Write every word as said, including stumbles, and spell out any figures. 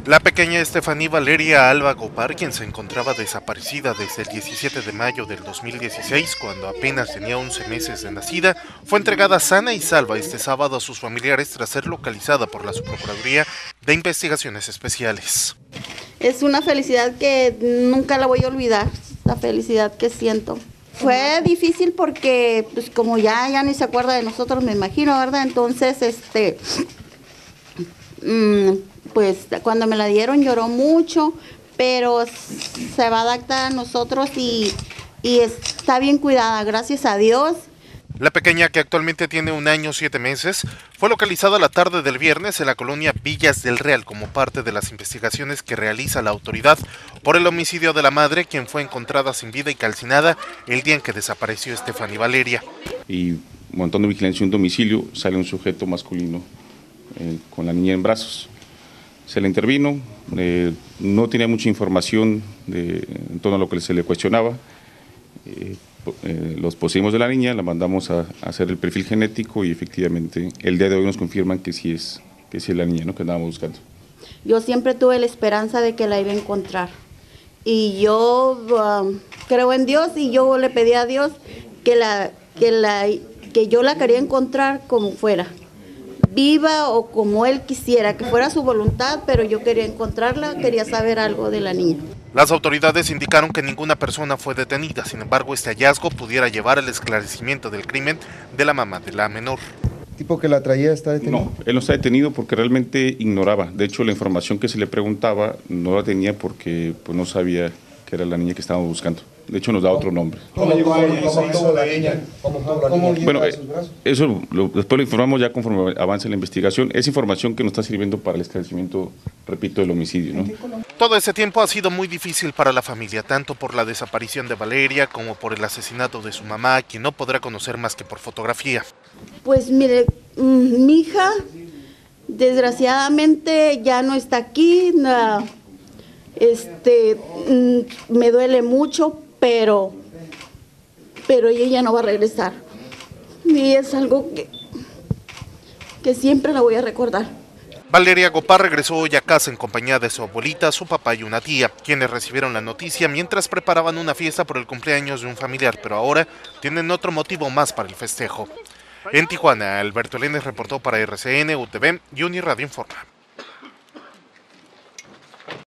La pequeña Estefanía Valeria Alba Gopar, quien se encontraba desaparecida desde el diecisiete de mayo del dos mil dieciséis, cuando apenas tenía once meses de nacida, fue entregada sana y salva este sábado a sus familiares tras ser localizada por la Subprocuraduría de Investigaciones Especiales. Es una felicidad que nunca la voy a olvidar, la felicidad que siento. Fue difícil porque, pues como ya, ya ni se acuerda de nosotros, me imagino, ¿verdad? Entonces, este... Mmm, pues cuando me la dieron lloró mucho, pero se va a adaptar a nosotros y, y está bien cuidada, gracias a Dios. La pequeña, que actualmente tiene un año siete meses, fue localizada la tarde del viernes en la colonia Villas del Real como parte de las investigaciones que realiza la autoridad por el homicidio de la madre, quien fue encontrada sin vida y calcinada el día en que desapareció Estefanía Valeria. Y montando vigilancia en un domicilio sale un sujeto masculino eh, con la niña en brazos. Se le intervino, eh, no tenía mucha información de, en torno a lo que se le cuestionaba. Eh, eh, los poseímos de la niña, la mandamos a, a hacer el perfil genético y efectivamente el día de hoy nos confirman que sí es, que sí es la niña, ¿no?, que andábamos buscando. Yo siempre tuve la esperanza de que la iba a encontrar y yo um, creo en Dios y yo le pedí a Dios que, la, que, la, que yo la quería encontrar como fuera, viva o como él quisiera, que fuera su voluntad, pero yo quería encontrarla, quería saber algo de la niña. Las autoridades indicaron que ninguna persona fue detenida, sin embargo este hallazgo pudiera llevar al esclarecimiento del crimen de la mamá de la menor. ¿El tipo que la traía está detenido? No, él no está detenido porque realmente ignoraba, de hecho la información que se le preguntaba no la tenía porque pues, no sabía que era la niña que estábamos buscando. De hecho nos da otro nombre. ¿Cómo llegó ella? ¿Cómo tuvo la niña? ¿Cómo tuvo la niña? Bueno, eh, eso lo, después lo informamos ya conforme avance la investigación. Es información que nos está sirviendo para el esclarecimiento, repito, del homicidio, ¿no? Todo ese tiempo ha sido muy difícil para la familia, tanto por la desaparición de Valeria como por el asesinato de su mamá, quien no podrá conocer más que por fotografía. Pues mire, mi hija desgraciadamente ya no está aquí, no, este, me duele mucho, pero, pero ella ya no va a regresar. Y es algo que, que siempre la voy a recordar. Valeria Gopar regresó hoy a casa en compañía de su abuelita, su papá y una tía, quienes recibieron la noticia mientras preparaban una fiesta por el cumpleaños de un familiar, pero ahora tienen otro motivo más para el festejo. En Tijuana, Alberto Lenes reportó para R C N, U T V y Uniradio Informa.